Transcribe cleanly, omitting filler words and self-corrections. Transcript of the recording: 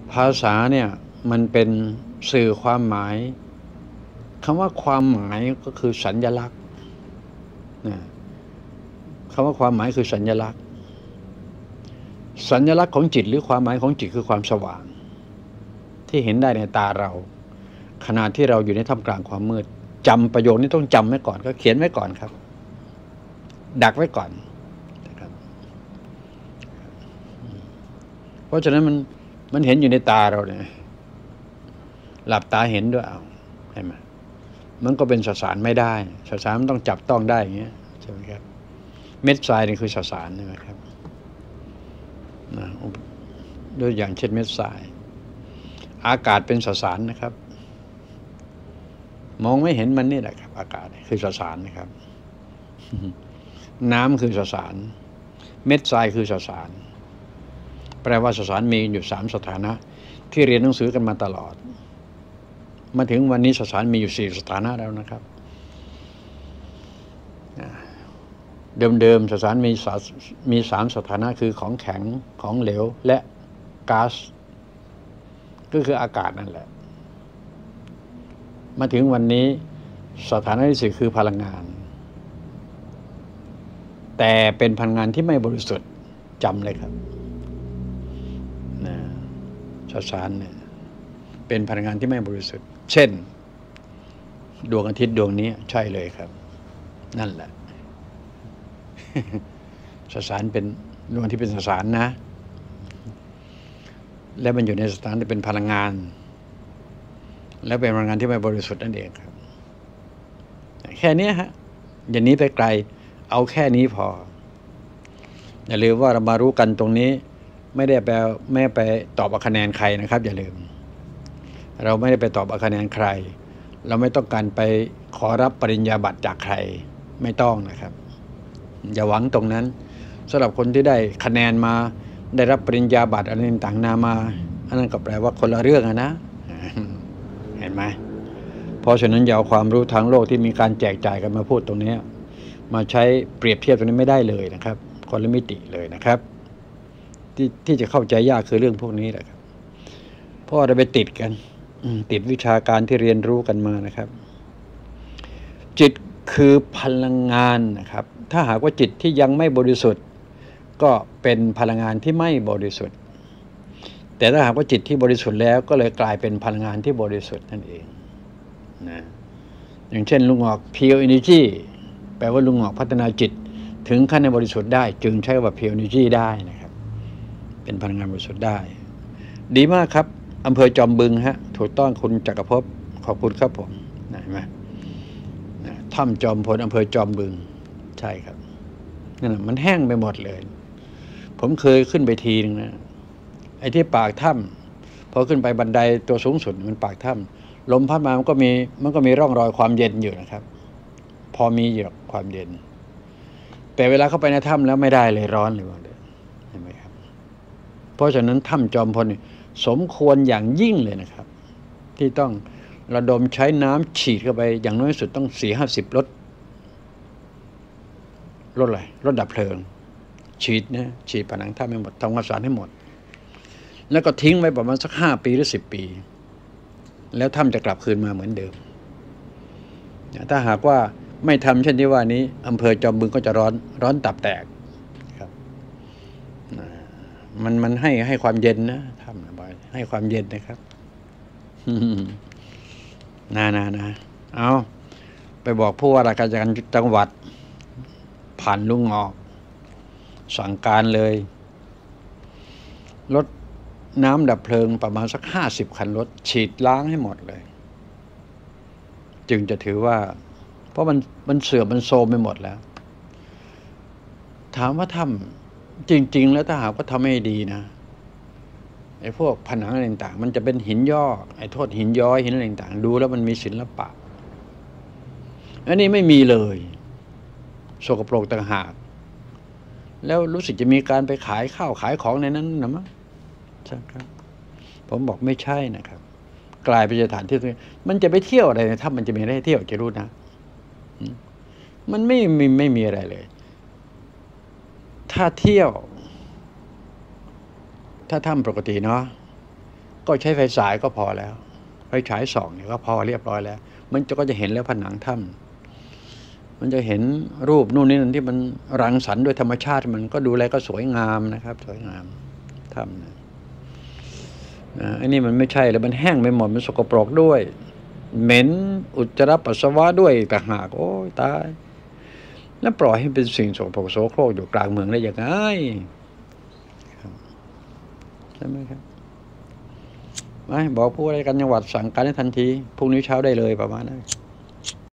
ภาษาเนี่ยมันเป็นสื่อความหมายคำว่าความหมายก็คือสัญลักษณ์นะคำว่าความหมายคือสัญลักษณ์ของจิตหรือความหมายของจิตคือความสว่างที่เห็นได้ในตาเราขณะที่เราอยู่ในท่ามกลางความมืดจำประโยคนี้ต้องจำไว้ก่อนก็เขียนไว้ก่อนครับดักไว้ก่อนนะครับเพราะฉะนั้นมันเห็นอยู่ในตาเราเนี่ยหลับตาเห็นด้วยเอาใช่ไหมมันก็เป็นสสารไม่ได้สสารมันต้องจับต้องได้อย่างเงี้ยใช่ไหมครับเม็ดทรายนี่คือสสารใช่ไหมครับด้วยอย่างเช่นเม็ดทรายอากาศเป็นสสารนะครับมองไม่เห็นมันนี่แหละครับอากาศคือสสารนะครับน้ำคือสสารเม็ดทรายคือสสารแปลว่าสสารมีอยู่3สถานะที่เรียนหนังสือกันมาตลอดมาถึงวันนี้สสารมีอยู่4สถานะแล้วนะครับเดิมสสารมี3สถานะคือของแข็งของเหลวและก๊าซก็คืออากาศนั่นแหละมาถึงวันนี้สถานะที่4คือพลังงานแต่เป็นพลังงานที่ไม่บริสุทธิ์จำเลยครับสสารเนี่ยเป็นพลังงานที่ไม่บริสุทธิ์เช่นดวงอาทิตย์ดวงนี้ใช่เลยครับนั่นแหละสสารเป็นดวงที่เป็นสสารนะและมันอยู่ในสถานที่เป็นพลังงานและเป็นพลังงานที่ไม่บริสุทธิ์นั่นเองครับแค่นี้ฮะอย่าหนีไปไกลเอาแค่นี้พออย่าลืมว่าเรามารู้กันตรงนี้ไม่ไปตอบเอาคะแนนใครนะครับอย่าลืมเราไม่ได้ไปตอบเอาคะแนนใครเราไม่ต้องการไปขอรับปริญญาบัตรจากใครไม่ต้องนะครับอย่าหวังตรงนั้นสำหรับคนที่ได้คะแนนมาได้รับปริญญาบัตรอะไรต่างๆนามาอันนั้นก็แปลว่าคนละเรื่องนะเห็นไหมเพราะฉะนั้นอย่าเอาความรู้ทางโลกที่มีการแจกจ่ายกันมาพูดตรงนี้มาใช้เปรียบเทียบตรงนี้ไม่ได้เลยนะครับคนละมิติเลยนะครับที่จะเข้าใจยากคือเรื่องพวกนี้แหละครับเพราะเราไปติดกันติดวิชาการที่เรียนรู้กันมานะครับจิตคือพลังงานนะครับถ้าหากว่าจิตที่ยังไม่บริสุทธิ์ก็เป็นพลังงานที่ไม่บริสุทธิ์แต่ถ้าหากว่าจิตที่บริสุทธิ์แล้วก็เลยกลายเป็นพลังงานที่บริสุทธิ์นั่นเองนะอย่างเช่นลุงออก Pure Energy แปลว่าลุงออกพัฒนาจิตถึงขั้นในบริสุทธิ์ได้จึงใช้ว่า Pure Energy ได้นะครับเป็นพลังงานบริสุทธิ์ได้ดีมากครับอำเภอจอมบึงฮะถูกต้องคุณจักรภพขอบคุณครับผมเห็นไหมถ้ำจอมพลอำเภอจอมบึงใช่ครับนั่นแหละมันแห้งไปหมดเลยผมเคยขึ้นไปทีนึงนะไอ้ที่ปากถ้ำพอขึ้นไปบันไดตัวสูงสุดมันปากถ้ำลมพัดมามันก็มีร่องรอยความเย็นอยู่นะครับพอมีอยู่ความเย็นแต่เวลาเข้าไปในถ้ำแล้วไม่ได้เลยร้อนเลยว่าเลยเห็นไหมครับเพราะฉะนั้นถ้ำจอมพลสมควรอย่างยิ่งเลยนะครับที่ต้องระดมใช้น้ำฉีดเข้าไปอย่างน้อยสุดต้อง40-50 รถอะไรรถดับเพลิงฉีดผนังถ้ำให้หมดทำความสะอาดให้หมดแล้วก็ทิ้งไว้ประมาณสัก5 ปีหรือ10 ปีแล้วถ้ำจะกลับคืนมาเหมือนเดิมถ้าหากว่าไม่ทำเช่นที่ว่านี้อำเภอจอมบึงก็จะร้อนตับแตกครับมันให้ความเย็นนะทำบ่อยให้ความเย็นนะครับนะเอาไปบอกผู้ว่าราชการจังหวัดผ่านลุงออกสั่งการเลยรถน้ำดับเพลิงประมาณสัก50 คันรถฉีดล้างให้หมดเลยจึงจะถือว่าเพราะมันเสื่อมมันโทรมไปหมดแล้วถามว่าทำจริงๆแล้วถ้าหากว่าทำไม่ดีนะไอ้พวกผนังอะไรต่างๆมันจะเป็นหินย่อไอ้โทษหินย้อยหินอะไรต่างๆดูแล้วมันมีศิลปะอันนี้ไม่มีเลยโสกโปรกต่างหากแล้วรู้สึกจะมีการไปขายข้าวขายของในนั้นนะมั้งใช่ครับผมบอกไม่ใช่นะครับกลายเป็นสถานที่มันจะไปเที่ยวอะไรถ้ามันจะมีอะไรให้เที่ยวจะรู้นะมันไม่มีอะไรเลยถ้าเที่ยวถ้าถ้ำปกติเนาะก็ใช้ไฟฉายก็พอแล้วไฟฉายส่องเนี่ยก็พอเรียบร้อยแล้ว มันก็จะเห็นแล้วผนังถ้ำมันจะเห็นรูปนู่นนี่นั่นที่มันรังสรรค์โดยธรรมชาติมันก็ดูแลก็สวยงามนะครับสวยงามถ้ำนะอันนี้มันไม่ใช่แล้วมันแห้งไปหมดมันสกปรกด้วยเหม็นอุจจาระปัสสาวะด้วยต่างหากโอ้ยตายแล้วปล่อยให้เป็นสิ่งสกปรกโสโครกอยู่กลางเมืองได้ยังไงใช่ไหมครับไม่บอกผู้ว่าราชการจังหวัดสั่งการให้ทันทีพรุ่งนี้เช้าได้เลยประมาณนั้น